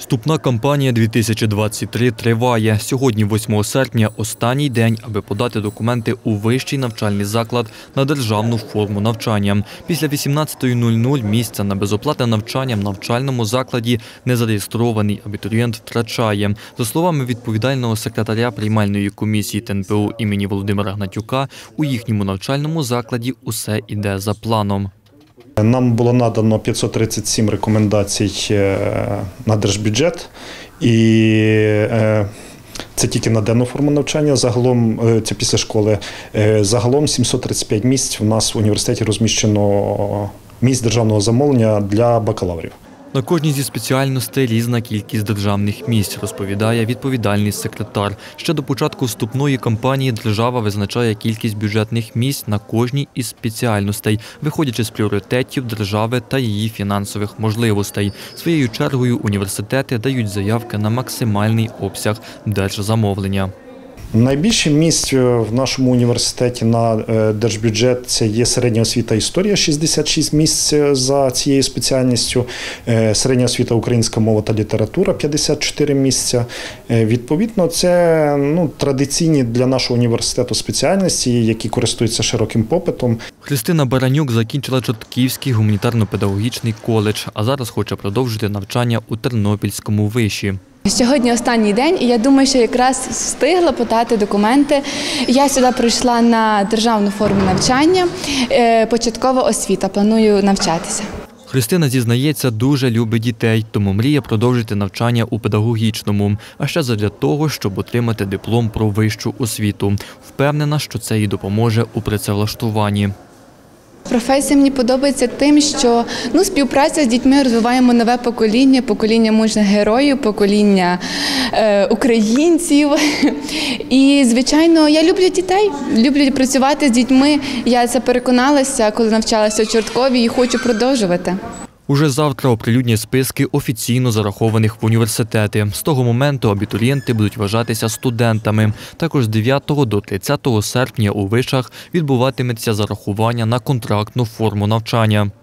Вступна кампанія 2023 триває. Сьогодні, 8 серпня, останній день, аби подати документи у вищий навчальний заклад на державну форму навчання. Після 18:00 місця на безоплатне навчання в навчальному закладі незареєстрований абітурієнт втрачає. За словами відповідального секретаря приймальної комісії ТНПУ імені Володимира Гнатюка, у їхньому навчальному закладі усе йде за планом. Нам було надано 537 рекомендацій на держбюджет, і це тільки на денну форму навчання, загалом, це після школи. Загалом 735 місць у нас в університеті розміщено місць державного замовлення для бакалаврів. На кожній зі спеціальностей різна кількість державних місць, розповідає відповідальний секретар. Ще до початку вступної кампанії держава визначає кількість бюджетних місць на кожній із спеціальностей, виходячи з пріоритетів держави та її фінансових можливостей. Своєю чергою університети дають заявки на максимальний обсяг держзамовлення. Найбільше місць в нашому університеті на держбюджет – це є середня освіта історія, 66 місць за цією спеціальністю, середня освіта українська мова та література, 54 місця. Відповідно, це традиційні для нашого університету спеціальності, які користуються широким попитом. Христина Баранюк закінчила Чортківський гуманітарно-педагогічний коледж, а зараз хоче продовжити навчання у Тернопільському виші. Сьогодні останній день, і я думаю, що якраз встигла подати документи. Я сюди прийшла на державну форму навчання, початкова освіта, планую навчатися. Христина, зізнається, дуже любить дітей, тому мріє продовжити навчання у педагогічному, а ще задля того, щоб отримати диплом про вищу освіту. Впевнена, що це їй допоможе у працевлаштуванні. Професія мені подобається тим, що співпраця з дітьми, розвиваємо нове покоління, покоління мужніх героїв, покоління українців. І, звичайно, я люблю дітей, люблю працювати з дітьми. Я це переконалася, коли навчалася у Чортковій, і хочу продовжувати. Уже завтра оприлюднять списки офіційно зарахованих в університети. З того моменту абітурієнти будуть вважатися студентами. Також з 9 до 30 серпня у вишах відбуватиметься зарахування на контрактну форму навчання.